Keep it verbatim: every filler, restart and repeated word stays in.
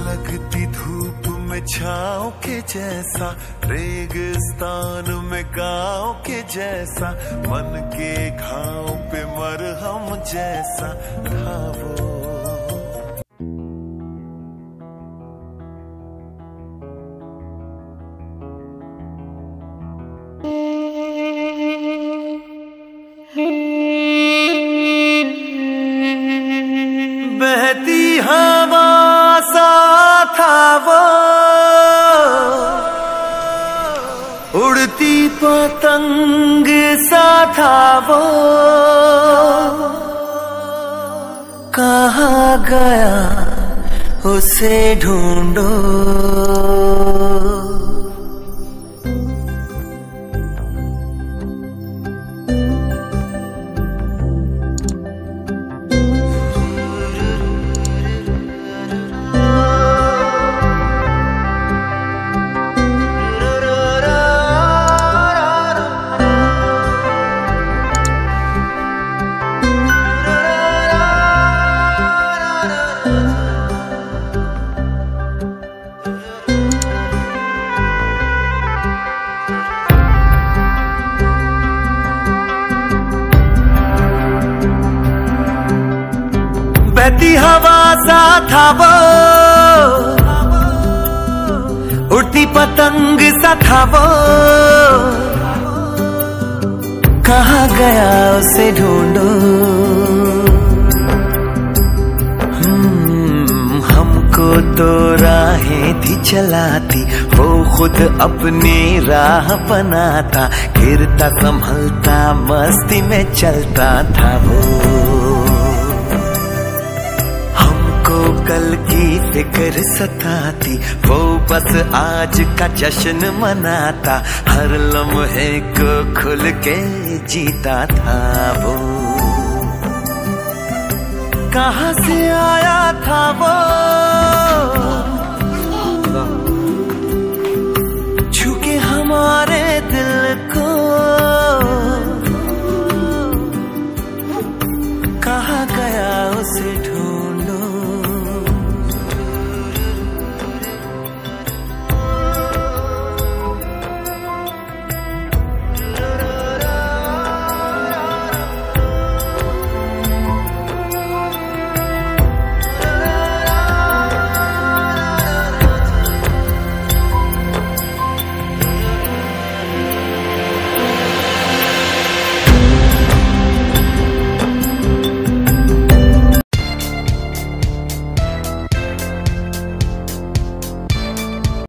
लगती धूप में छाँव के जैसा, रेगिस्तान में गाँव के जैसा, मन के घाव पे मरहम जैसा था वो। बहती हवा सा था वो, उड़ती पतंग सा था वो, कहाँ गया उसे ढूंढो। बहती हवा सा था वो, उड़ती पतंग सा था वो, कहाँ गया उसे ढूंढो। हम्म, हमको तो राहें थी चलाती, वो खुद अपनी राह बनाता, गिरता संभलता मस्ती में चलता था वो। कल की फिक्र सताती, वो बस आज का जश्न मनाता, हर लम्हे को खुल के जीता था वो। कहाँ से आया था